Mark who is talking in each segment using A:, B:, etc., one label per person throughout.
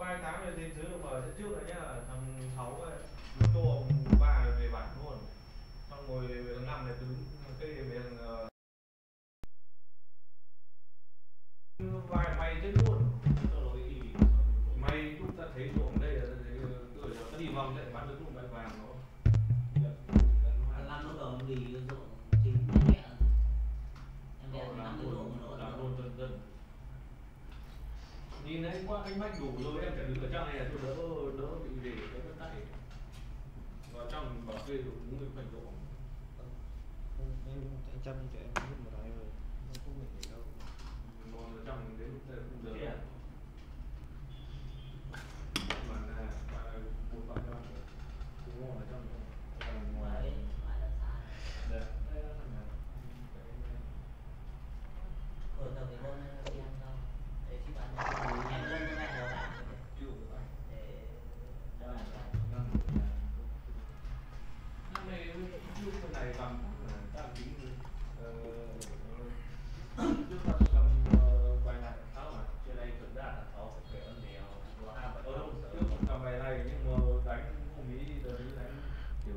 A: 2 tháng rồi đến dưới được mở trận trước rồi nhá, thằng 6 ấy, nó tô 3 về bản luôn. Xong rồi thằng 5 này đứng cây về thằng vai may chết luôn. May lúc ta thấy ruộng đây là rồi nó đi vòng lại bắn được ruộng vàng vàng nó.
B: Ăn lúc đầu nó đi ruộng chính nhẹ. Em đeo làm ruộng dần.
A: Nhìn thấy qua cánh mách đủ rồi em phải đứng ở trong này là tôi đỡ bị để cái vân tay. Vào trong bảo kê được cũng được khoảnh độ.
C: Anh chăm cho em biết một cái rồi, không mình để đâu.
A: Ngồi ở trong đến lúc giờ không giờ. Mà là một bạn cho cũng ngồi ở trong ngoài. Đây.
B: Ở tầng cái môn này đi ăn không? Để chị bạn em lên cái này rồi bạn.
A: Năm nay lúc này tầm tính trước ta tầm vài ngày tháng mà trên đây thực ra là có phải ăn nhiều có ham và trước tầm vài ngày nhưng mà đánh không nghĩ tới đánh kiểu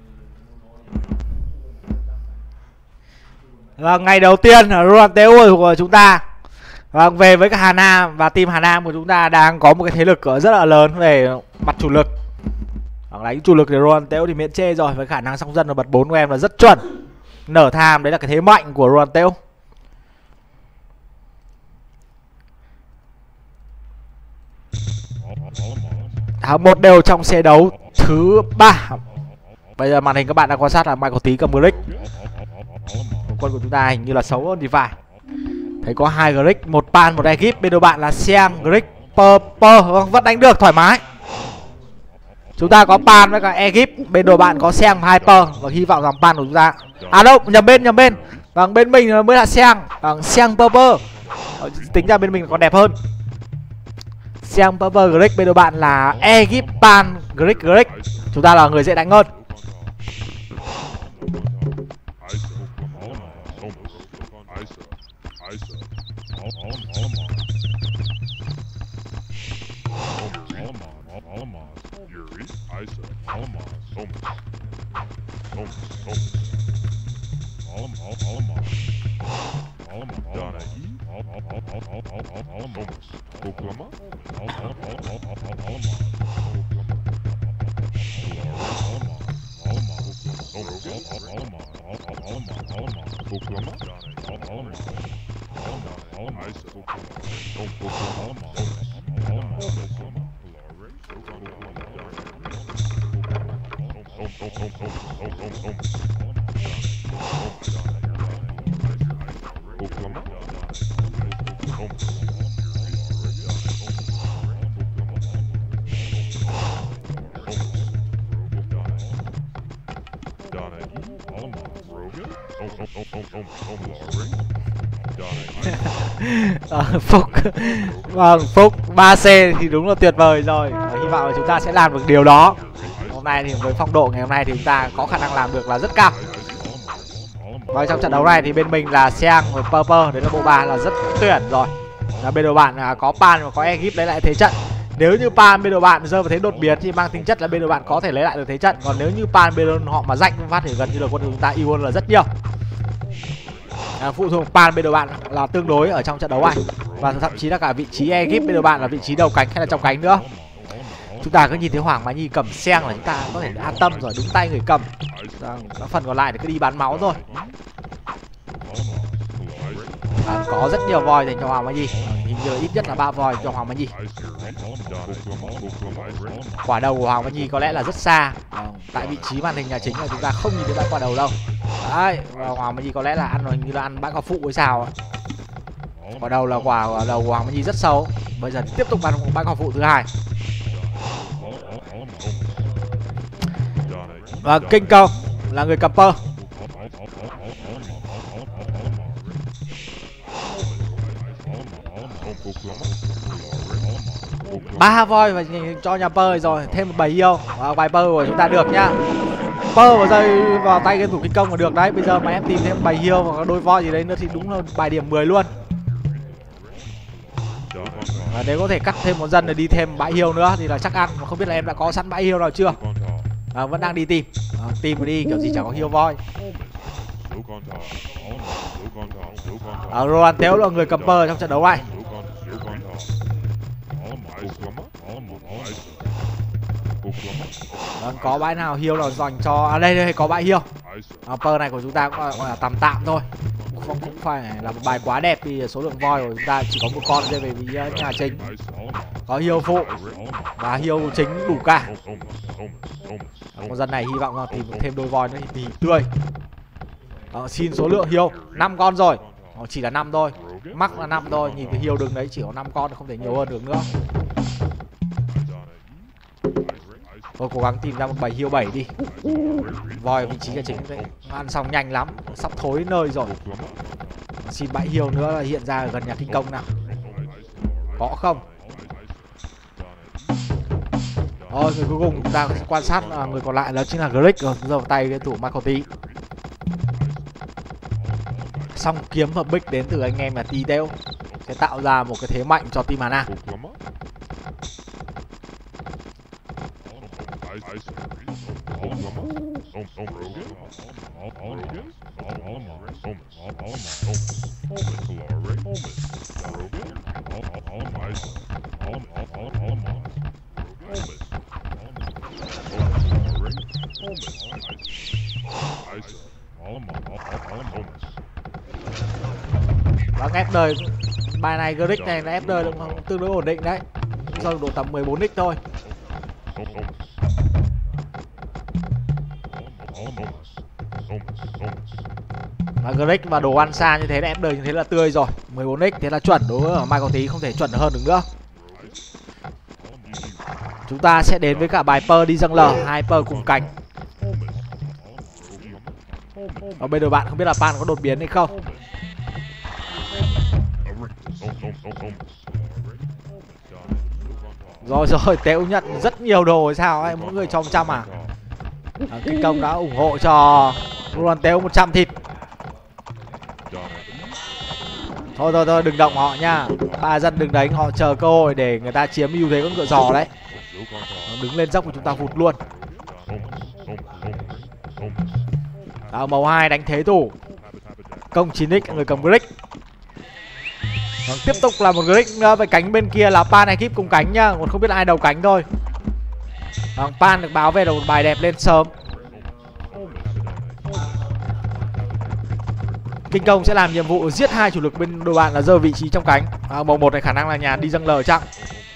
D: Vâng, ngày đầu tiên ở Ronaldo của chúng ta. Vâng, về với cả Hà Nam và team Hà Nam của chúng ta đang có một cái thế lực rất là lớn về mặt chủ lực. Đánh chủ lực thì Ronaldo thì miễn chê rồi, với khả năng song dân và bật 4 của em là rất chuẩn. Nở tham, đấy là cái thế mạnh của Ronaldo. Một đều trong xe đấu thứ 3. Bây giờ màn hình các bạn đang quan sát là Michael Tí cầm Grick. Quân của chúng ta hình như là xấu hơn thì phải. Thấy có 2 Grick, 1 Pan, 1 Egypt. Bên đội bạn là Seang, Grick, Purple. Vâng, vẫn đánh được thoải mái. Chúng ta có Pan với cả Egypt. Bên đội bạn có Seang, Hyper. Và hy vọng rằng Pan của chúng ta... À đâu, nhầm bên. Vâng, bên mình mới là Seang. Vâng, Seang, Purple. Tính ra bên mình còn đẹp hơn. Seang, Purple, Grick. Bên đội bạn là Egypt, Pan, Grick. Chúng ta là người dễ đánh hơn. Phúc 3C thì đúng là tuyệt vời rồi. Hy vọng là chúng ta sẽ làm được điều đó. Hôm nay thì với phong độ ngày hôm nay thì chúng ta có khả năng làm được là rất cao. Và trong trận đấu này thì bên mình là Seang và Purple, đấy là bộ ba là rất tuyển rồi. Và bên đội bạn có Pan và có Egypt lấy lại thế trận. Nếu như Pan bên đội bạn rơi vào thế đột biến thì mang tính chất là bên đội bạn có thể lấy lại được thế trận. Còn nếu như Pan bên họ mà rách phát thì gần như là quân chúng ta yếu hơn là rất nhiều. Phụ thuộc Pan bên đội bạn là tương đối ở trong trận đấu này. Và thậm chí là cả vị trí Egypt bên đội bạn là vị trí đầu cánh hay là trong cánh nữa. Chúng ta cứ nhìn thấy Hoàng Mã Nhi cầm Seang là chúng ta có thể an tâm rồi, đúng tay người cầm. Các phần còn lại thì cứ đi bán máu thôi. Có rất nhiều voi dành cho Hoàng Mã Nhi, hình như là ít nhất là 3 voi cho Hoàng Mã Nhi. Quả đầu của Hoàng Mã Nhi có lẽ là rất xa. Tại vị trí màn hình nhà chính là chúng ta không nhìn thấy bãi quả đầu đâu. Đấy, và Hoàng Mã Nhi có lẽ là ăn, hình như là ăn bãi quả phụ hay sao. Quả đầu là quả đầu của Hoàng Mã Nhi rất xấu. Bây giờ tiếp tục bắn bãi quả phụ thứ hai. Và Kinh Công là người cầm pơ. 3 voi và cho nhà pơ rồi, thêm một bầy yêu bài pơ của chúng ta được nhá. Pơ vào dây vào tay game thủ Kinh Công là được đấy. Bây giờ mà em tìm thêm bầy yêu và đôi voi gì đấy nữa thì đúng là bài điểm 10 luôn. Và nếu có thể cắt thêm một dân để đi thêm bãi hiêu nữa thì là chắc ăn. Mà không biết là em đã có sẵn bãi hiêu nào chưa. Vẫn đang đi tìm. Tìm mà đi kiểu gì chẳng có hiêu voi. Roland Téo là người cầm pơ trong trận đấu này. Có bãi nào hiêu nào dành cho đây có bãi hiêu. Pơ này của chúng ta cũng gọi là tạm tạm thôi, cũng phải là một bài quá đẹp vì số lượng voi của chúng ta chỉ có một con rơi về với nhà chính. Có hiêu phụ và hiêu chính đủ cả. Con dân này hy vọng là tìm thêm đôi voi nữa thì tươi. Xin số lượng hiêu 5 con rồi. Chỉ là 5 thôi, mắc là 5 thôi. Nhìn cái hiêu đường đấy chỉ có 5 con, không thể nhiều hơn được nữa. Tôi cố gắng tìm ra một bầy hiêu 7 đi. Voi vị trí là chính đấy. Ăn xong nhanh lắm, sắp thối nơi rồi. Xin bãi hiêu nữa là hiện ra ở gần nhà kinh công nào. Có không? Người cuối cùng chúng ta quan sát người còn lại đó chính là Grick rồi. Giờ vào tay cái thủ Michael Tí. Song kiếm hợp bích đến từ anh em là Tí Teo sẽ tạo ra một cái thế mạnh cho team Hà Nam. Vâng, ép đời bài này Grick này là ép đời tương đối ổn định đấy. Giờ độ tầm 14x thôi. Grick và đồ ăn xa như thế là ép đời như thế là tươi rồi. 14x thế là chuẩn, đối với Michael Tí không thể chuẩn hơn được nữa. Chúng ta sẽ đến với cả bài pơ đi dâng lờ, 2 pơ cùng cánh. Bây giờ bạn không biết là Pan có đột biến hay không. Rồi Téo nhận rất nhiều đồ hay sao ấy, mỗi người cho 100 à. Kinh công đã ủng hộ cho Roland Téo 100 thịt. Thôi đừng động họ nha. 3 dân đừng đánh, họ chờ cơ hội để người ta chiếm ưu thế con ngựa giò đấy. Đứng lên dốc của chúng ta vụt luôn. Màu 2 đánh thế thủ. Công 9x người cầm Grick. Tiếp tục là một Grick nữa. Về cánh bên kia là Pan ekip cùng cánh nhá. Còn không biết ai đầu cánh thôi. Pan được báo về là một bài đẹp lên sớm. Kinh công sẽ làm nhiệm vụ giết 2 chủ lực bên đội bạn là dơ vị trí trong cánh. Màu 1 này khả năng là nhà đi dâng lờ chăng.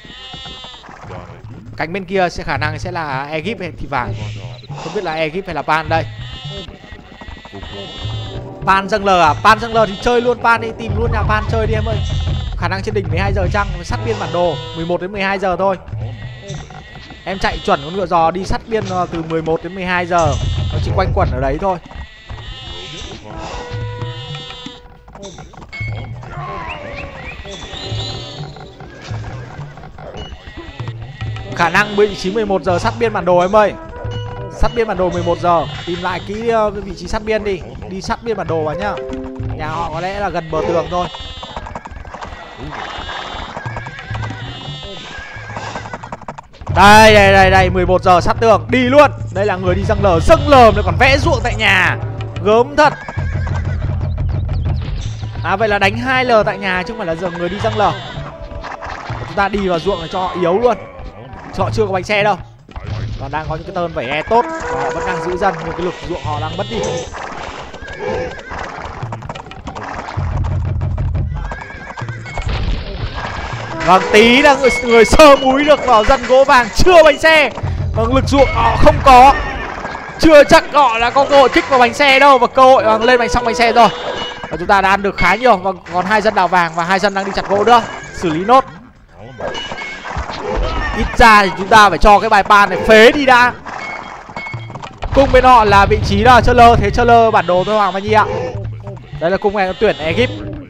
D: Cánh bên kia sẽ khả năng sẽ là ekip hay thì vàng. Không biết là ekip hay là Pan đây. Pan dâng lờ à? Pan dâng lờ thì chơi luôn Pan đi, tìm luôn nhà Pan chơi đi em ơi. Khả năng trên đỉnh 12 giờ chăng, sát biên bản đồ 11 đến 12 giờ thôi. Em chạy chuẩn con ngựa giò đi sát biên từ 11 đến 12 giờ. Nó chỉ quanh quẩn ở đấy thôi. Khả năng vị trí 11 giờ sát biên bản đồ em ơi. Sát biên bản đồ 11 giờ. Tìm lại kỹ vị trí sát biên đi. Đi sát biên bản đồ vào nhá. Nhà họ có lẽ là gần bờ tường thôi. Đây 11 giờ sát tường. Đi luôn. Đây là người đi dâng lờ nó còn vẽ ruộng tại nhà. Gớm thật. Vậy là đánh 2L tại nhà chứ không phải là giờ người đi dâng lờ. Chúng ta đi vào ruộng để cho họ yếu luôn. Họ chưa có bánh xe đâu. Còn đang có những cái tơn vẩy e tốt. Họ vẫn đang giữ dân nhưng cái lực ruộng họ đang mất đi. Vâng, Tí là người sơ múi được vào dân gỗ vàng. Chưa bánh xe. Vâng, lực ruộng họ không có. Chưa chắc họ đã có cơ hội kích vào bánh xe đâu. Và cơ hội lên xong bánh xe rồi. Và chúng ta đã ăn được khá nhiều. Và còn 2 dân đào vàng và 2 dân đang đi chặt gỗ nữa. Xử lý nốt. Ít ra thì chúng ta phải cho cái bài Pan này phế đi đã. Cung bên họ là vị trí là Chơ Thế Chơ bản đồ thôi Hoàng Mai Nhi ạ. Đây là cung này tuyển ekip.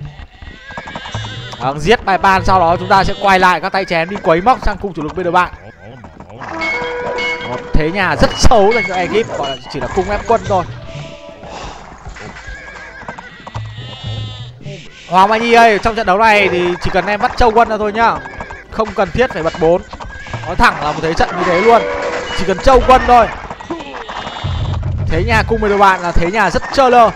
D: Giết bài Pan, sau đó chúng ta sẽ quay lại các tay chém đi quấy móc sang cung chủ lực bên đội bạn. Một thế nhà rất xấu dành cho ekip, gọi là chỉ là cung ép quân thôi. Hoàng Mai Nhi ơi, trong trận đấu này thì chỉ cần em bắt Châu Quân ra thôi nhá. không cần thiết phải bật 4. Nói thẳng là một thế trận như thế luôn, chỉ cần trâu quân thôi. Thế nhà cùng với đội bạn là thế nhà rất trơ lơ.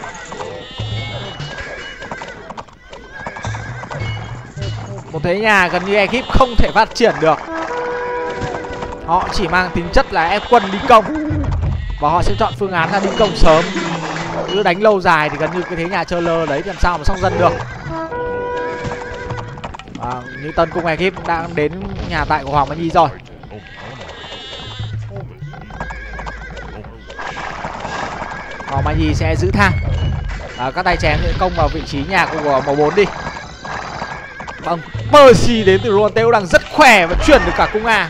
D: Một thế nhà gần như ekip không thể phát triển được. Họ chỉ mang tính chất là ép quân đi công, và họ sẽ chọn phương án là đi công sớm. Cứ đánh lâu dài thì gần như cái thế nhà trơ lơ đấy thì làm sao mà xong dân được. Như Tân cùng ekip cũng đang đến nhà tại của Hoàng Mai Nhi rồi. Hoàng Mai Nhi sẽ giữ thang. Các tay chém sẽ công vào vị trí nhà của màu 4 đi. Vâng, Percy đến từ Ronaldo đang rất khỏe và chuyển được cả cung A.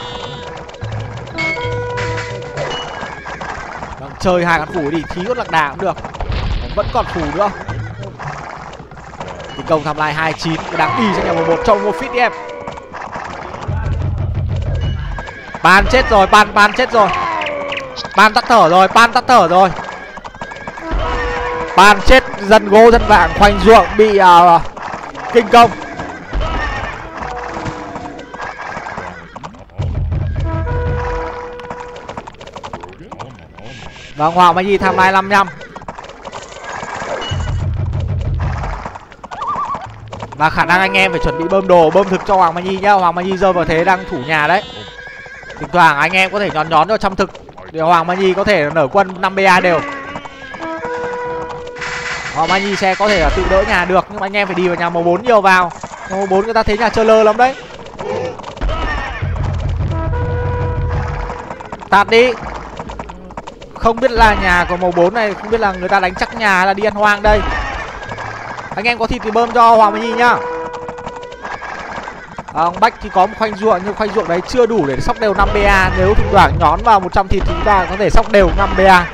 D: Vâng, chơi hai con phủ đi, thí con lạc đà cũng được. Vẫn còn phủ nữa. Thì công tham lai 29 đang đi sang nhà màu 1 trong một fit đi em. Pan chết rồi, Pan chết rồi. Pan tắt thở rồi, Pan chết, dân gỗ dân vàng khoanh ruộng bị kinh công. Và Hoàng Mai Nhi tham lai 55. Và khả năng anh em phải chuẩn bị bơm đồ, bơm thực cho Hoàng Mai Nhi nhá. Hoàng Mai Nhi rơi vào thế đang thủ nhà đấy. Thỉnh thoảng anh em có thể nhón cho trăm thực để Hoàng Mai Nhi có thể nở quân 5 BA đều. Hoàng Mai Nhi sẽ có thể tự đỡ nhà được, nhưng mà anh em phải đi vào nhà màu 4 nhiều vào. Nhà màu 4 người ta thấy nhà trơ lơ lắm đấy. Tạt đi. Không biết là nhà của màu 4 này, không biết là người ta đánh chắc nhà hay là đi ăn hoang đây. Anh em có thịt thì bơm cho Hoàng Mai Nhi nhá. Ông Bách thì có một khoanh ruộng, nhưng khoanh ruộng đấy chưa đủ để sóc đều 5 BA. Nếu thỉnh thoảng nhón vào 100 thịt thì chúng ta có thể sóc đều 5 BA.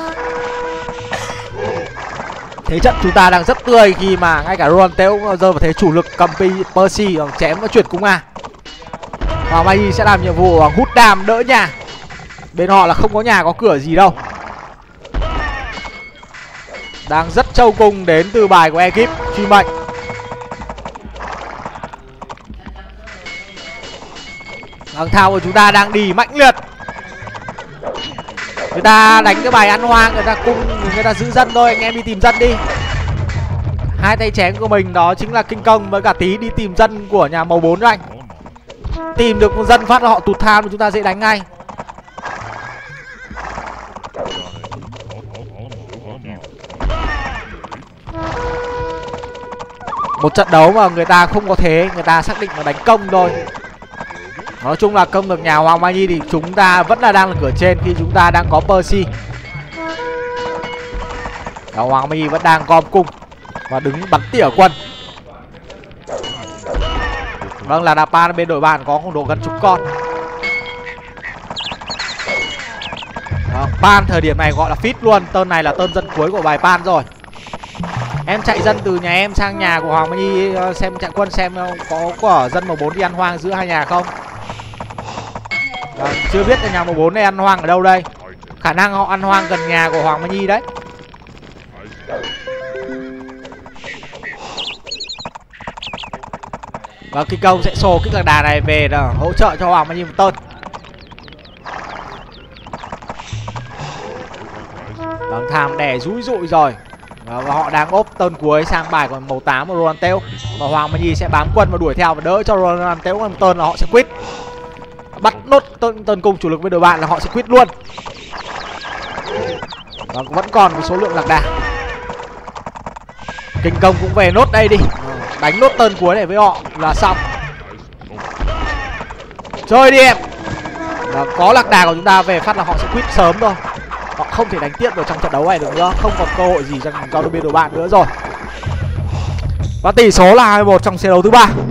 D: Thế trận chúng ta đang rất tươi khi mà ngay cả Ronaldo cũng rơi vào thế chủ lực cầm Percy chém và chuyển cung A. Hoàng Mai Nhi sẽ làm nhiệm vụ hút đam đỡ nhà. Bên họ là không có nhà có cửa gì đâu. Đang rất trâu cung đến từ bài của ekip truy mệnh. Thằng thao của chúng ta đang đi mạnh liệt. Người ta đánh cái bài ăn hoang, người ta cung, người ta giữ dân thôi. Anh em đi tìm dân đi. Hai tay chén của mình đó chính là Kinh Công với cả Tí đi tìm dân của nhà màu 4 cho anh. Tìm được một dân phát là họ tụt tham, chúng ta dễ đánh ngay. Một trận đấu mà người ta không có thế, người ta xác định là đánh công thôi. Nói chung là công được nhà Hoàng Mai Nhi thì chúng ta vẫn là đang là cửa trên khi chúng ta đang có Percy. Hoàng Mai Nhi vẫn đang gom cung và đứng bắn tỉa quân. Vâng, là Pan bên đội bạn có khoảng độ gần chục con. Pan thời điểm này gọi là fit luôn. Tơn này là tơn dân cuối của bài Pan rồi. Em chạy dân từ nhà em sang nhà của Hoàng Mai Nhi xem chạy quân xem có của dân màu 4 đi ăn hoang giữa hai nhà không. Chưa biết là nhà màu 4 này ăn hoang ở đâu đây. Khả năng họ ăn hoang gần nhà của Hoàng Mai Nhi đấy. Và Kinh Công sẽ xô kích lạc đà này về để hỗ trợ cho Hoàng Mai Nhi một tơn. Vâng, tham đẻ rúi rụi rồi. Và họ đang ốp tơn cuối sang bài của màu 8 của Ronaldo. Và Hoàng Mai Nhi sẽ bám quân và đuổi theo và đỡ cho Ronaldo một tơn là họ sẽ quit. Bắt nốt tơn cung chủ lực với đội bạn là họ sẽ quit luôn. Và vẫn còn một số lượng lạc đà. Kinh Công cũng về nốt đây đi. Đánh nốt tơn cuối này với họ là xong. Chơi đi em. Và có lạc đà của chúng ta về phát là họ sẽ quit sớm thôi. Họ không thể đánh tiếp được trong trận đấu này được nữa. Không còn cơ hội gì cho bên đội bạn nữa rồi. Và tỷ số là 2-1 trong trận đấu thứ 3.